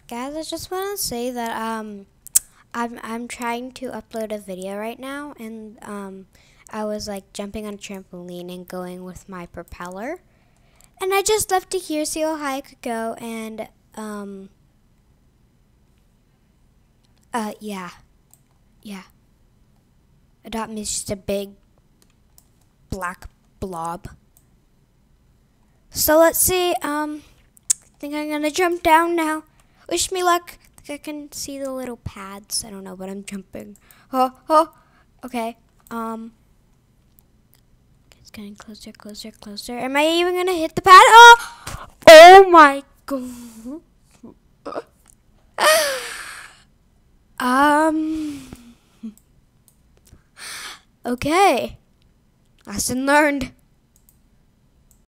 Guys, I just want to say that I'm trying to upload a video right now, and I was like jumping on a trampoline and going with my propeller, and I just left it here, see how high I could go, and yeah, adopt me is just a big black blob. So let's see. I think I'm gonna jump down now. Wish me luck. I think I can see the little pads. I don't know, but I'm jumping. Oh. Okay. It's getting closer, closer, closer. Am I even gonna hit the pad? Oh my god. Okay. Lesson learned.